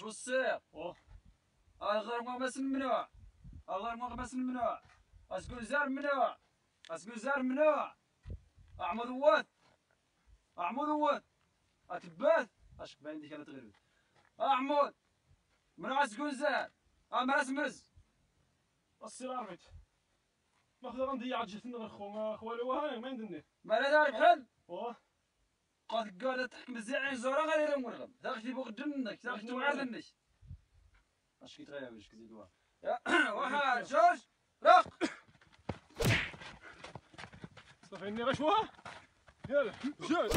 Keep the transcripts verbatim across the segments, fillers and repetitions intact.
واش وصير؟ اوه غير مغمس ممنوع، غير مغمس ممنوع، اسكون زار ممنوع، اسكون زار ممنوع، احمد واد، احمد واد، اتبات، اش باين ديك انا تغرب، احمد، ممنوع اسكون زار، امراس مز، السير عرفت ما خدا غنضيع جهتنا غير خو خوالي وهاي ما ندني ما لا دار بحال، اوه قاد قاعدة تحكم مزيان زورا غادي نمرغم، تاخدي بوغ دنك، تاخدي توعدنك، اش كيتغير واش كزيدوها، واحد جوج رق. صافي اني غشوه يلا جوج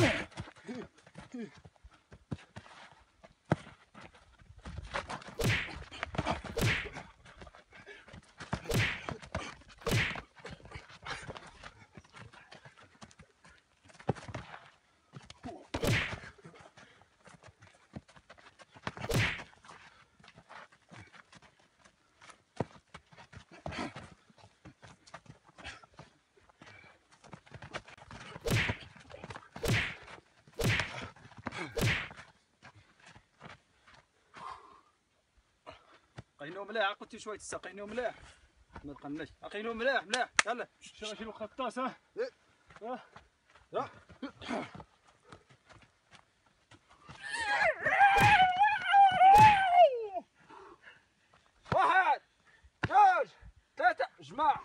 قينو مليح، قلتي شويه تسا قينو مليح، ما تقناش، قينو مليح مليح، يلا شي غنشيلو الخطاس ها ها ها واحد جوج ثلاثة جماعة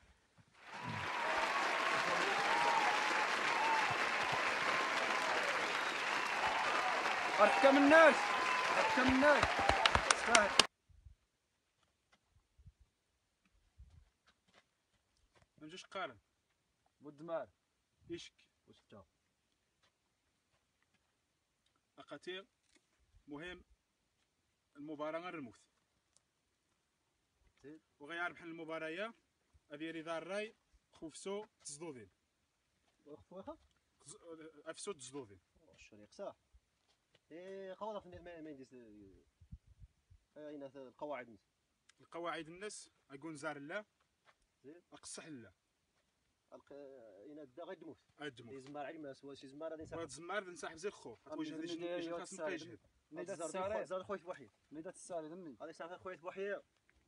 غنحكم الناس غنحكم الناس ساهل منجوش قارن بودمار يشك وشتا أقاتير مهم المباراة غير الموت زيد وغيعرف بحال المباراة هذه رضا الراي خوفسو تصدودين خوخا افسو تصدودين الشريق صح ايه قواضه في ما ما يديس اين القواعد نس القواعد الناس اقول زار لا زيد اقصح لا اين دا غير دموت ادمو يزمار علم سوا شي زمار غادي وهاد نسحب الزمار نسحب زي الخوف غتواجه هذا ندير الشيء أيوة خاص نبقى الساري. يجهد ميدات زار الساري زار خويا بوحيد ميدات الساري دمي غادي يسحب خويا بوحيد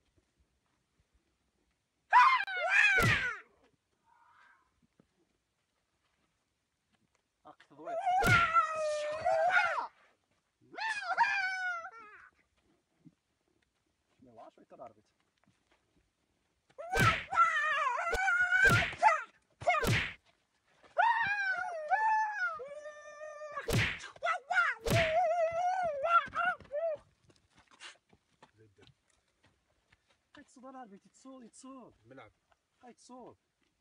اق تضويط ما واش شويه تراربت تصور عربي تتصور يتصور الملعب يتصور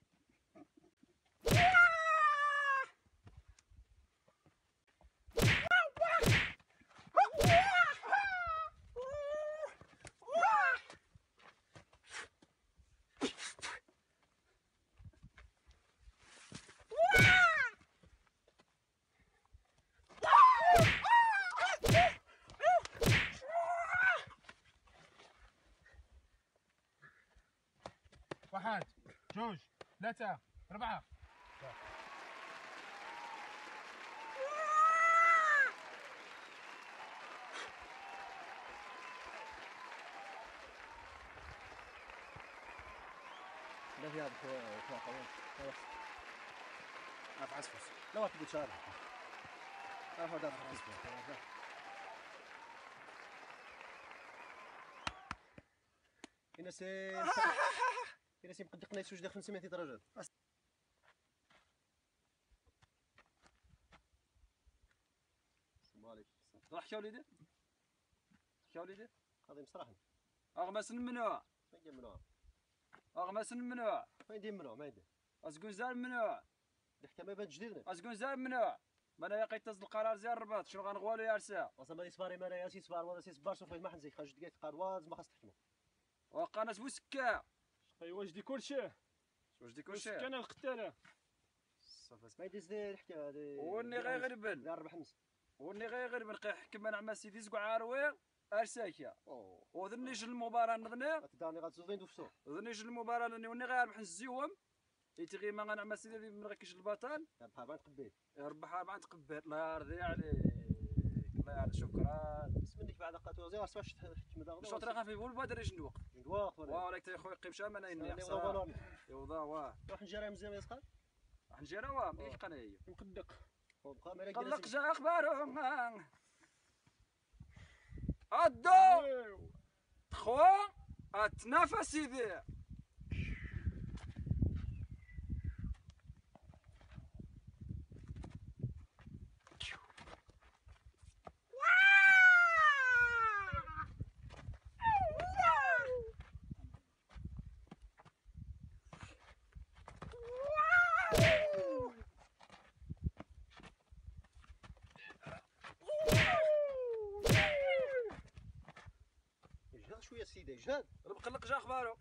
واحد جوج ثلاثة أربعة لا في هذا خويا خويا خلاص عارف عسفس لا ما تقول شارع عارف هذا عسفس كاين سي كاين سي مقدق نايت واش داخل خمسمية درجات السلام عليكم راح حكي وليدي حكي وليدي هذا مصراحه اغمس ممنوع فين دير ممنوع اغمس ممنوع فين دير ممنوع ما يدير اسكون زار ممنوع الحكايه ما بان جديد اسكون زار ممنوع ما انا يقيت تصل القرار زي الرباط شنو غنغوالو يا رسا اصلا ما يصبر ما لا سي صبار ولا سي صبار شوف ما حنزيك خرج دقيقه قرواز ما خاص تحكموا وقناص بوسكا شقي واش دي كلشي واش ديك واش وش كان القتاله صافي ما يدير زي الحكايه هذه وني غيغربن دار ربح حمس وني غيغربن قيحكم انا عما سيدي زكو عاروي ارساكيا اوه وذنيش المباراة نغني تداني غتزوزين دوفسو ذنيش المباراة لاني وني غيربح نزيوهم يتغي ما غنعمل سيدي من غيكش البطل بحال ما تقبل يربح أربعة تقبل الله يرضي عليك الله الله يعلم شكرا. بس منك بعد قاتو زي راسك تمدا مش طريقه خفيف والبدر جندوق جندواق ولا وراك تا خويا قيم شامل انا اللي حصان غضب يوضا واه روح نجري مزيان يسخن راح نجي راه ملي يبقى هي مقدق وبقى مالك طلق جا اخبارهم الضو تخوا التنافس يذيع يجهد شويه سيدي يجهد مقلق جا اخبارو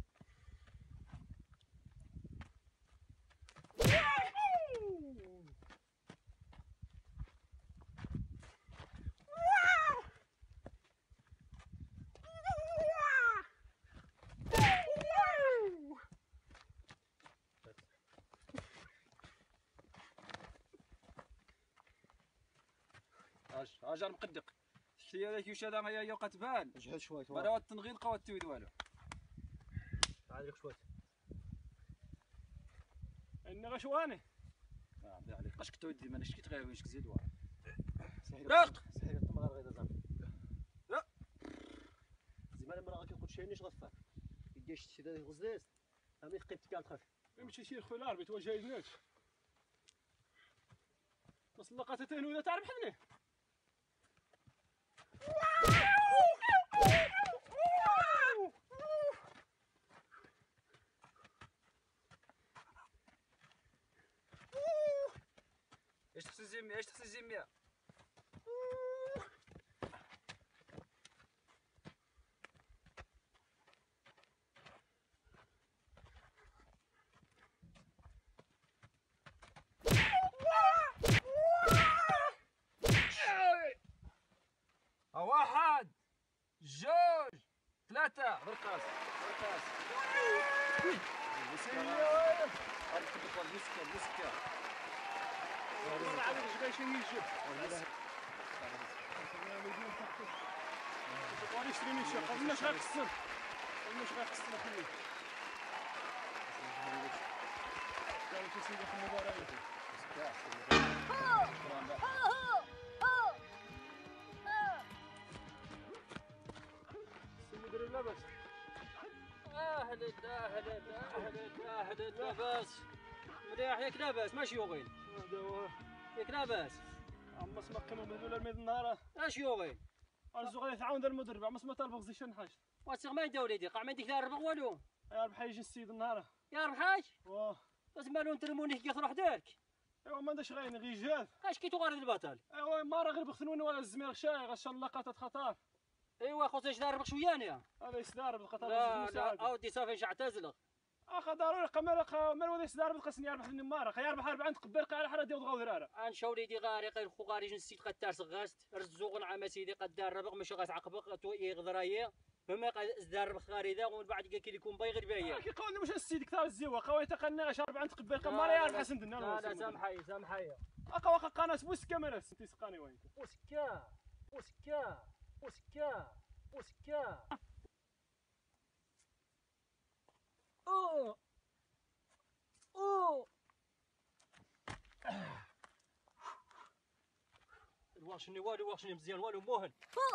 اش اجر مقدق شتي هذاك يوش هذا هي قتبان يجهد شويه مرا التنغيل قوات التويد والو عاد لك شويه اني غشواني اه بالله عليك قاش كتويد ديما اش كتغير واش كزيد واه سهيل راق سهيل التمغار غير زعما لا زعما المرا غادي يقول شي نيش غفا يدير شي هذا غزاز امي قيمتك كاع تخاف يمشي شي خويا العربي توا جاي نوت بس لقطتين ولا تعرف حدني ايش تحسن زيمية ايش تحسن زيمية واحد جوج ثلاثة برقاس برقاس البسكة البسكة البسكة والله العظيم اش باش يجيب تقولي اشتري من شي قبل ماش غيقسم قبل ماش غيقسم اخويا كان شي سيدي في المباراة سيدي لاباس اهلا اهلا اهلا اهلا لاباس مليح ياك لاباس ماشي يوغين هذا هو ياك لاباس عم اسمع كما بدون الميد النهار اش يوغين ارزو غادي تعاون المدرب عم اسمع طالب غزي شي حاجه واسيغ ما انت وليدي قاع ما عندك لا ربغ والو يا ربح يجي السيد النهار يا ربحاش واه بس مالو نترموني كي تروح دارك ايوا ما داش غاين غي جاد اش كي تغارد البطل ايوا ما راه غير بخنون ولا الزمير شاي غا شاء الله لقطات خطر ايوا خويا اش دار ربغ شويه انا هذا يسدار بالخطر لا لا اودي صافي نش اعتزل اخا ضروري قمر ما الولد يسدار بالقسم يربح النماره خا يربح أربعة تقبل قال حرا ديال غاودراره انشا وليدي غاري غير خو غاري جنسيت قد تارس غاست رزوق نعم سيدي قد دار ربغ ماشي غتعقبق تو يغدرايه فما دار ربغ غاري ومن بعد كي يكون بايغ بايا كي قولنا واش السيد كثار الزيوه قوي تقنا غاش أربعة تقبل قمر يربح حسن دنا لا لا سامحي سامحي اخا واخا قناه بوسكا مالاس انت سقاني وين بوسكا بوسكا بوسكا بوسكا اوه اوه الواشني والو واشني مزيان والو موهن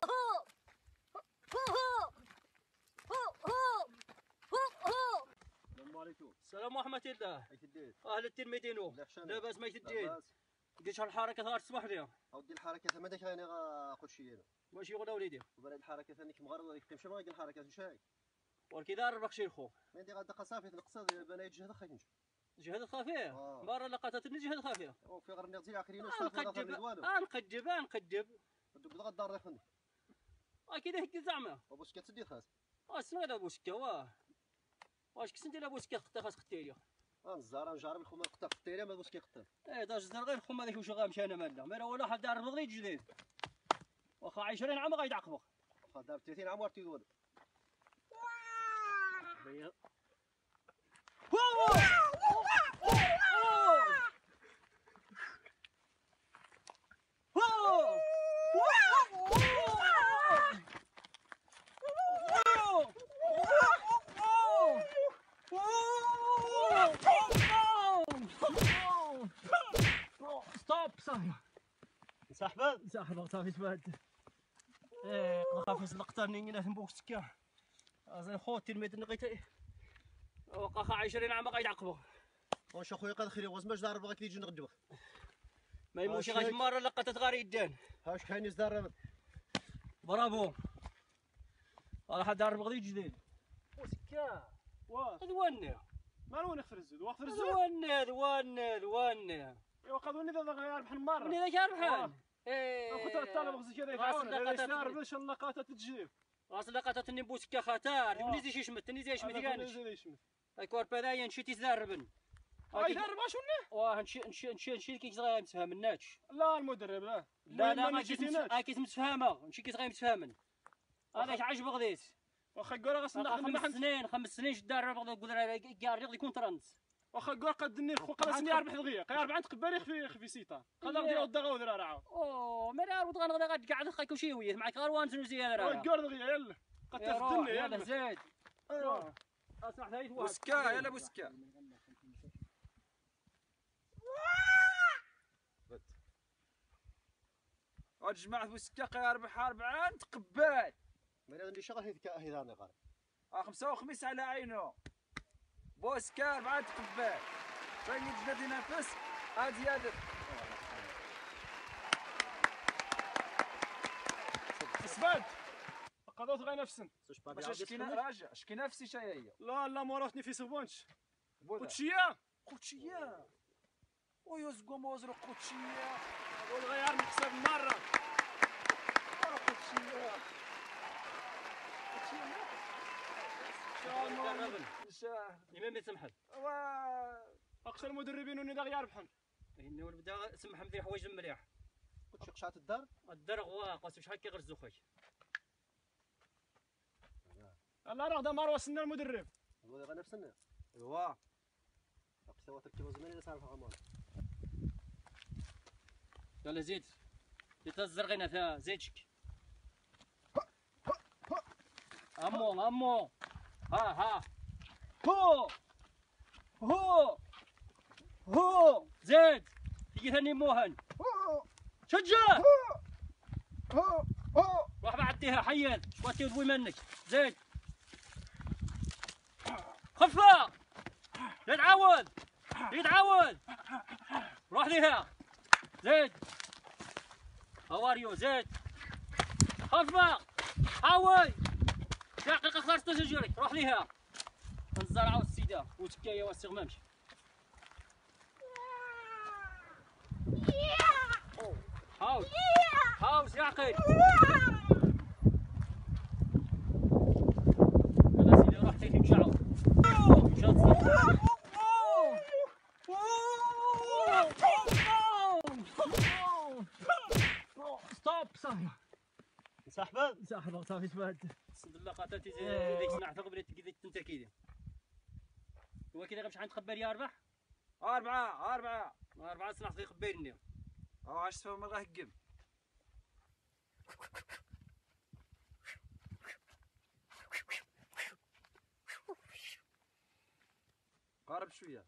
السلام عليكم السلام ورحمة الله كيف دير اهل التلميذينو لاباس ما يتدين قلت الحركة ثار تصبح ليها اودي الحركه ثما داك انا غاخذ شي انا ماشي غدا وليدي وبرا الحركه ثاني كمغرض غادي تمشي ما الحركه شاي ولكي دار ربك شي الخو ما ندير غدا قصافي نقصد بنا يجهد خايف نمشي جهد خفيف آه. مرة لقطتني جهد خفيف وفي غير نغزي عقلين وصافي نقدب والو نقدب نقدب دوك غدا الدار يخدم اكيد هكا زعما وباش كتسدي خاص اسمع لا بوسكا واه واش كنت لا بوسكا خطا خاص ختيلي اه الزهره نجرب الخوما قطع قطيره ما باش كيقطع ايه داش زر غير خو هذاك واش غامشي انا مالا ما ولا حد دار بغي جديد واخا عشرين عام غيتعقبق واخا دار ثلاثين عام ورتي دول Oh! نسحبك نسحبك صافي تبعد. ايه قاخا فاش لقطاني هنا نبوك سكه. ازين خوتي الميدان لقيتي. وقاخا عشرين عام غادي يعقبو. واش اخويا قال خير واش ما جدار بغاك يجي نغدبك. ما يموتش غاش مره لقطت غير يدان. هاش كاين يزدار برافو. راح دار بغدي جديد. وسكا. واه ذواني. ما وين خفر الزود وخفر الزود ذواني ذواني ذواني. ايوا قادوني ذا غير بحال مره من ذاك ربحان. ايه خاطر الطلب غزي كذا يتعاون هذا يستعرف باش اللقطات تجيب راس لقطات ني بوسكا خطر مني زي يشمت ني زي يشمت كانش الكور بهذايا نشيتي تزربن هاي يهرب اش ولا واه نشي نشي نشي نشي كي صغير متفاهمناش لا المدرب لا لا لا ما جيتيناش هاكي متفاهمه نشي كي صغير متفاهمن هذاك عجب غديت واخا كورا غاس خمس سنين خمس سنين شدار بغدا نقول راه كاع رياضي يكون ترنس واخا كور قدني خو قراس ني اربح دغيا قي اربعه تقبالي في في سيطه قدر ديال الدغا ودرا راه او ما راه غدا غدا غاد قاعد خايكو شي وياه معك غير وانزلوا زياده راه كور دغيا يلا قد تفدني يلا زيد ايوا اسمح لي بوسكا يلا بوسكا جماعة بوسكا قي أربعة أربعة تقبال ما عندي شغل هيك هيداني قال اه خمسة وخميس على عينه بوسكا أربعة تقبال فين يجدد ينافس هادي هذا اثبات قضوت غير نفسن باش شكينا راجع شكي نفسي شي هي لا لا مراتني في سبونش بودا قدشيه قدشيه ويزقو موزر قدشيه قول غير نحسب مره قدشيه قدشيه قربن شاه الامام يسمحل اقصى المدربين وني داغ يربحن انه بدا سمح مدير حوايج مليح كنت شي قشعه الدار الدرغ واقص شحال كيغرزو خويا لا راه دا مروه سنا المدرب هو غير نفس الناس ايوا اقصى تركيبه زمان اللي صار غمار يلا زيد يتزرغينا فيها زيدك امو امو ها ها هو هو هو زيد تيجي ثاني موهن شجع روح بعديها حيد شواتي ودوي منك زيد خفة يتعود يتعود روح ليها زيد هواريو زيد خفة حاول دقيقة خلاص تسجلك روح ليها الزرعة والسيدة وتكاية والسغمامش حاول حاول ساقي هذا سيدي روح تيجي مشعو مشات ستوب صافي نسحبك نسحبك صافي تبعد. صد اللقطات ديك نعرفك بلي تكيدي تنتركيدي هو كذا غير شحال نتخبر يا اربح أربعة أربعة أربعة سنة خصك يخبرني أو عاش تفهم الله هكم قارب شوية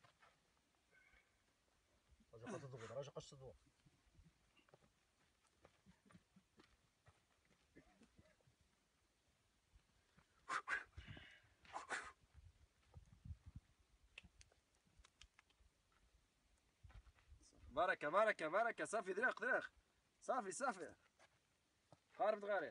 راجع قص الضوء راجع قص الضوء بركة بركة بركة صافي دريق دريق صافي صافي قارب دغاري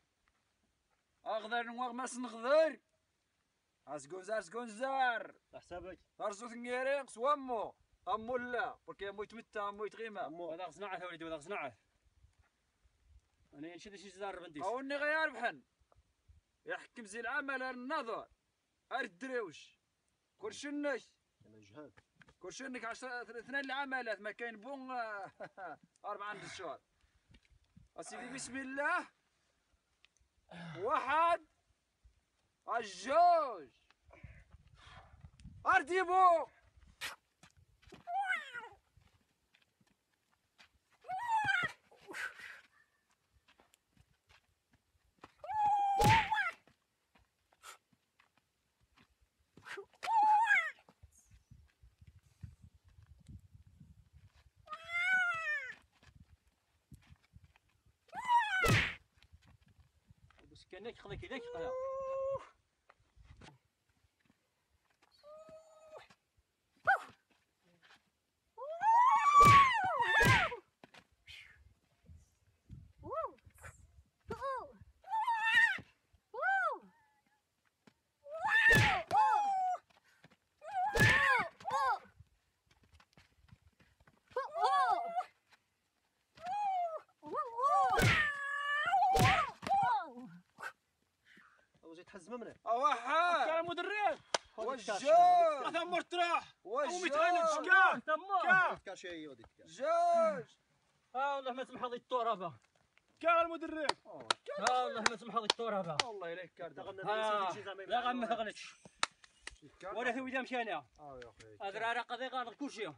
أغدر نواغ ماس نغدر أسكونزار سكونزار حسابك ترزو ثنيريق سوامو أمو لا بوركي أمو يتمتع أمو يتغيما أمو هذا صناعة وليدي هذا صناعة أنا نشد شي زار بنديس أوني غير بحن يحكم زي العمل النظر أردروش كرشنش مجهد كرشنك عشرة اثنين العملات ما كاين بون أربعة عند الشهر أسيدي بسم الله واحد الجوج أرديبو هناك خذك هذاك خذا تحزم منه اوحا كان المدرب وجاج هذا مرتاح وجاج كان تما كان شي وديك جاج اه والله ما سمح هذه الترابه كان المدرب اه والله ما سمح هذه الترابه والله إليك كارد ها لا غا ما ثغنتش ولا في ودا مشاني اه يا اخي هذا راه قضي غادر كلشي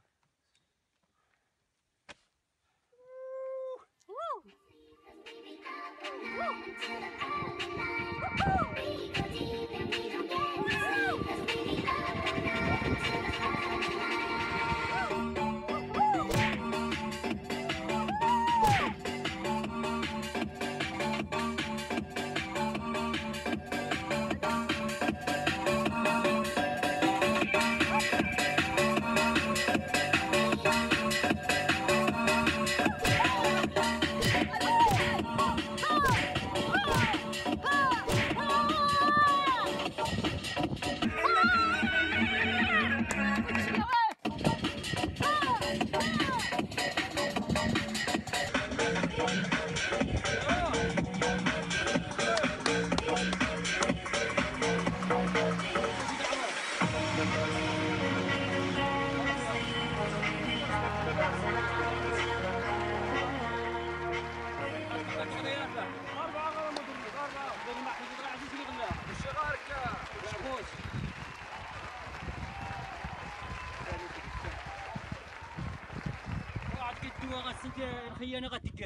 الخيانه غتكل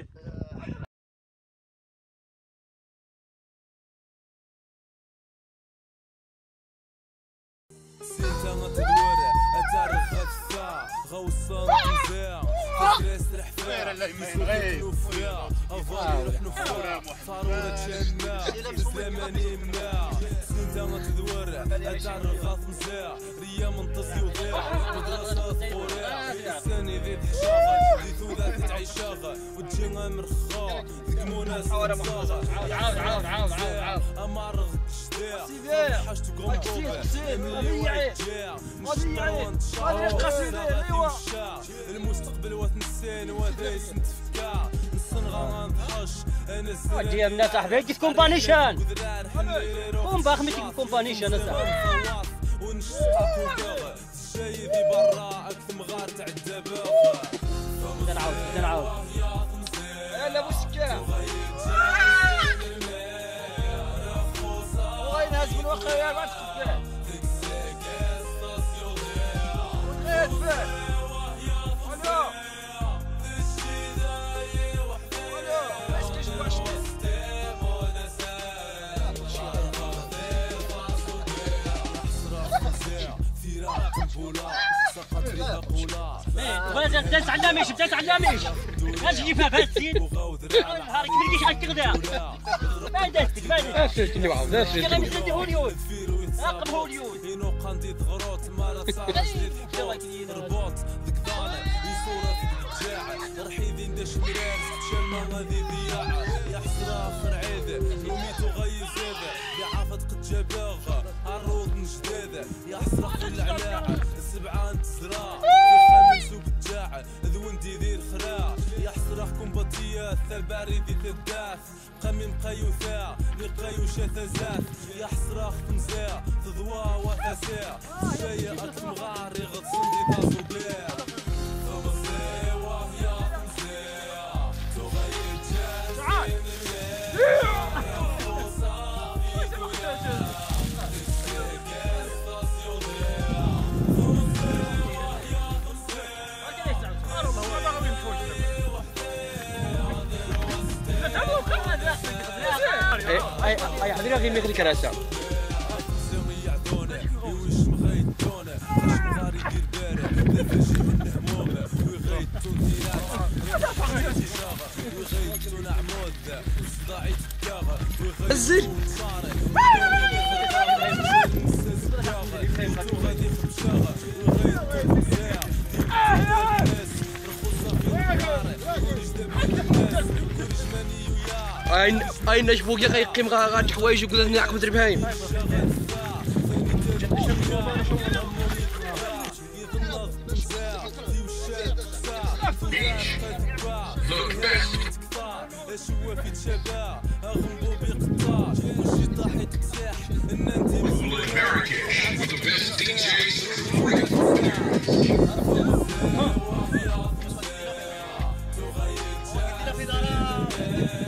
سيتا غتدور اتعرف غتفا غوصان تنزاع فكرة سرح فيها يسوق فيها افاري روح نفا فارونا تشنا زماني منا سيتا غتدور اتعرف غتنزاع ريا منتصي وضيع مدرسة فوريع الساني ذي تحشاغة ذي ثوذا تتعيشاغة وتجينا مرخا ذيك مناس عاود عاود عاود عاود عاود امارغ الشديع حاجتو كومبوبة المستقبل وتنسين ودايس نتفكا نصنغا غنضحش انا ديالنا صاحبي كيف كومبانيشن كومبا خميتي كومبانيشن اصاحبي ونشطح وكاغ الشاي ذي برا اكثم غار تاع الدباغ بدنا نعاود بدنا نعاود يلا بوسكا وين هاز من وقيا ما تخفى وتغير فيه ولو ولو اسكش باشتي بغيت بدات علاميش بدات علاميش اش جيبها بهاد السيد نهارك ملي غتغدا ما دازتك ما دازتك اللي واحد يا غير مسدي هوليود راقب هوليود ينو قنديد غروت مالا صار جديد حبوط ربوط ذيك ضالة يصورة في الجاعة رحيدي نداش مرار تشال غادي ضياعة يا حسرة اخر عيدة وميتو غي زادة يا عافت قد جباغة عروض من جدادة يا حسرة كل علاعة السبعة انت زراع في خمس وبتجاعة ذوندي ذي الخراع يا حسرة كومباتيات ثالباري ذي تداف قمي مقايو ثاع لقايو شاتا زاف يا حسرة خمزاع تضوا وثاساع الشاية اكثم غاري غتصندي تاسو بلاع اي اي حضرتك في مثل الكراسه نزل اين اين شفوك يا غيقيم غاد حوايج وقلنا نعقب دربهايم Marrakesh with the best D Js.